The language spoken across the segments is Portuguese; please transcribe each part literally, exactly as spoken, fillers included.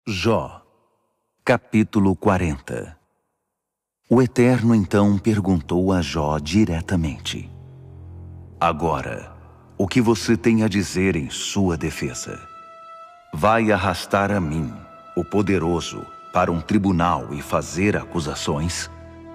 Jó, capítulo quarenta. O Eterno então perguntou a Jó diretamente: Agora, o que você tem a dizer em sua defesa? Vai arrastar a mim, o poderoso, para um tribunal e fazer acusações?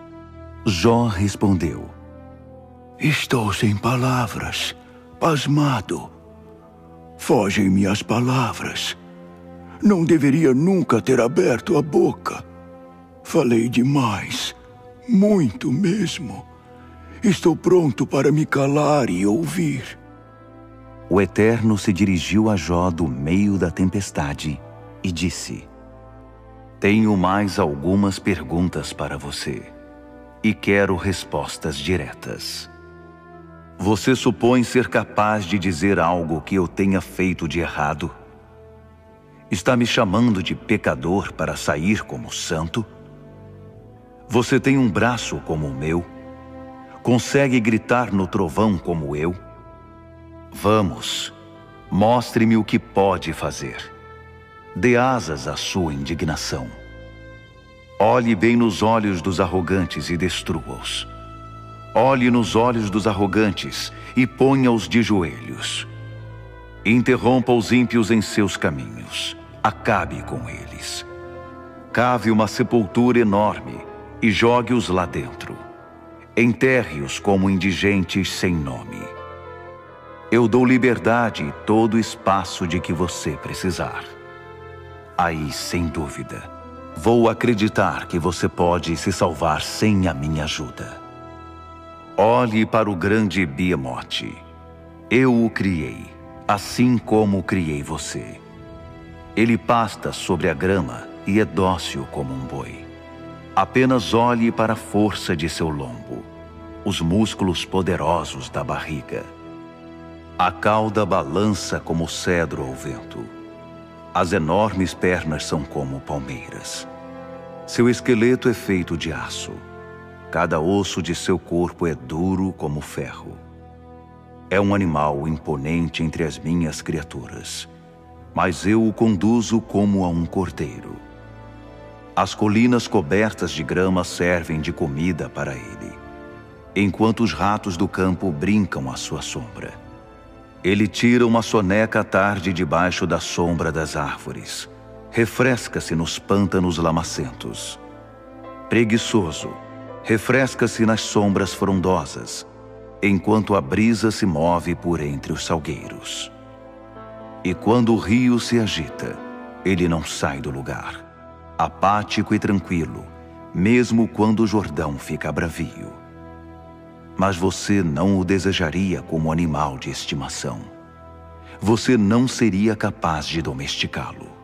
Jó respondeu: Estou sem palavras, pasmado. Fogem-me as palavras. Não deveria nunca ter aberto a boca. Falei demais, muito mesmo. Estou pronto para me calar e ouvir. O Eterno se dirigiu a Jó do meio da tempestade e disse: Tenho mais algumas perguntas para você, e quero respostas diretas. Você supõe ser capaz de dizer algo que eu tenha feito de errado? Está me chamando de pecador para sair como santo? Você tem um braço como o meu? Consegue gritar no trovão como eu? Vamos, mostre-me o que pode fazer. Dê asas à sua indignação. Olhe bem nos olhos dos arrogantes e destrua-os. Olhe nos olhos dos arrogantes e ponha-os de joelhos. Interrompa os ímpios em seus caminhos. Acabe com eles. Cave uma sepultura enorme e jogue-os lá dentro. Enterre-os como indigentes sem nome. Eu dou liberdade e todo o espaço de que você precisar. Aí, sem dúvida, vou acreditar que você pode se salvar sem a minha ajuda. Olhe para o grande Beemote. Eu o criei, assim como criei você. Ele pasta sobre a grama e é dócil como um boi. Apenas olhe para a força de seu lombo, os músculos poderosos da barriga. A cauda balança como cedro ao vento. As enormes pernas são como palmeiras. Seu esqueleto é feito de aço. Cada osso de seu corpo é duro como ferro. É um animal imponente entre as minhas criaturas, mas eu o conduzo como a um cordeiro. As colinas cobertas de grama servem de comida para ele, enquanto os ratos do campo brincam à sua sombra. Ele tira uma soneca à tarde debaixo da sombra das árvores. Refresca-se nos pântanos lamacentos. Preguiçoso, refresca-se nas sombras frondosas, enquanto a brisa se move por entre os salgueiros. E quando o rio se agita, ele não sai do lugar, apático e tranquilo, mesmo quando o Jordão fica bravio. Mas você não o desejaria como animal de estimação. Você não seria capaz de domesticá-lo.